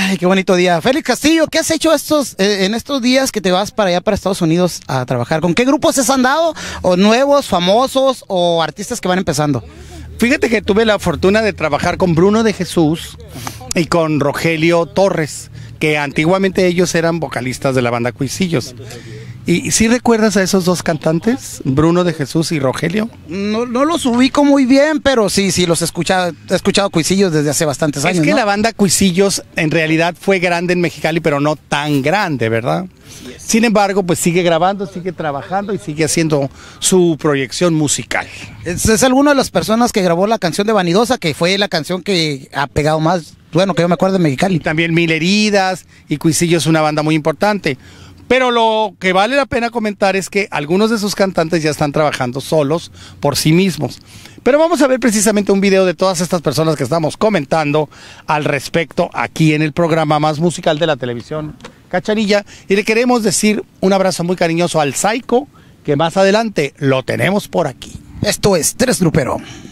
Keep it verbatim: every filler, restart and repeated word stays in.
Ay, qué bonito día. Félix Castillo, ¿qué has hecho estos eh, en estos días que te vas para allá, para Estados Unidos a trabajar? ¿Con qué grupos has andado? ¿O nuevos, famosos o artistas que van empezando? Fíjate que tuve la fortuna de trabajar con Bruno de Jesús y con Rogelio Torres, que antiguamente ellos eran vocalistas de la banda Cuisillos. ¿Y si recuerdas a esos dos cantantes, Bruno de Jesús y Rogelio? No, no los ubico muy bien, pero sí, sí, los he escuchado, he escuchado Cuisillos desde hace bastantes años. Es que ¿no? la banda Cuisillos en realidad fue grande en Mexicali, pero no tan grande, ¿verdad? Sin embargo, pues sigue grabando, sigue trabajando y sigue haciendo su proyección musical. Es, es alguna de las personas que grabó la canción de Vanidosa, que fue la canción que ha pegado más, bueno, que yo me acuerdo de Mexicali. También Mil Heridas y Cuisillos es una banda muy importante. Pero lo que vale la pena comentar es que algunos de sus cantantes ya están trabajando solos por sí mismos. Pero vamos a ver precisamente un video de todas estas personas que estamos comentando al respecto aquí en el programa más musical de la televisión Cachanilla. Y le queremos decir un abrazo muy cariñoso al Psycho, que más adelante lo tenemos por aquí. Esto es Tres Grupero.